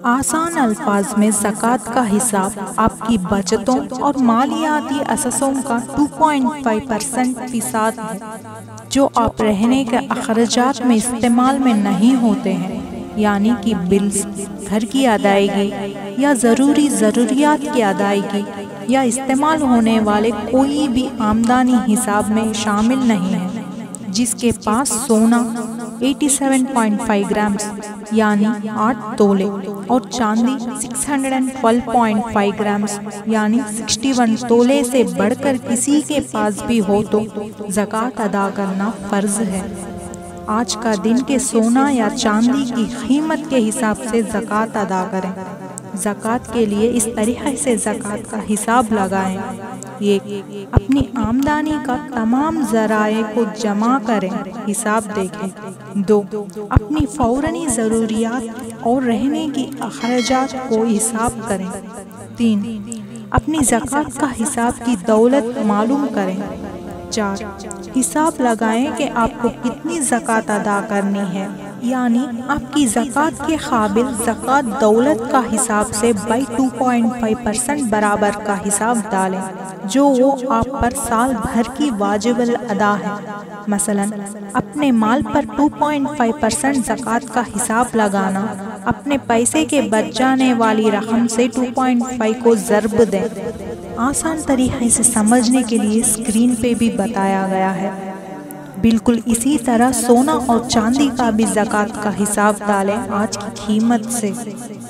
आसान अल्फाज में ज़कात का हिसाब आपकी बचतों और मालियाती अससों का 2.5% फ़ीसद है, जो आप रहने के अखराजात में इस्तेमाल में नहीं होते हैं, यानी कि बिल्स, घर की अदायगी या ज़रूरी ज़रूरियात की अदायगी या इस्तेमाल होने वाले कोई भी आमदनी हिसाब में शामिल नहीं है। जिसके पास सोना 87.5 ग्राम्स यानी 8 तोले और चांदी 612.5 ग्राम्स यानी 61 तोले से बढ़कर किसी के पास भी हो तो ज़कात अदा करना फ़र्ज़ है। आज का दिन के सोना या चांदी की कीमत के हिसाब से ज़कात अदा करें। ज़कात के लिए इस तरीक़े से ज़कात का हिसाब लगाएं। 1. अपनी आमदनी का तमाम ज़राए को जमा करें, हिसाब देखें। 2. अपनी फ़ौरनी ज़रूरियात और रहने की अखराजात को हिसाब करें। 3. अपनी ज़कात का हिसाब की दौलत मालूम करें। 4. हिसाब लगाएं कि आपको कितनी ज़कात अदा करनी है, यानी आपकी ज़कात के काबिल ज़कात दौलत का हिसाब से 2.5% बराबर का हिसाब डालें, जो वो आप पर साल भर की वाजिबल अदा है। मसलन अपने माल पर 2.5% ज़कात का हिसाब लगाना, अपने पैसे के बच जाने वाली रकम से 2.5 को ज़र्ब दें। आसान तरीक़े से समझने के लिए स्क्रीन पे भी बताया गया है। बिल्कुल इसी तरह सोना और चांदी का भी ज़कात का हिसाब डालें आज की कीमत से।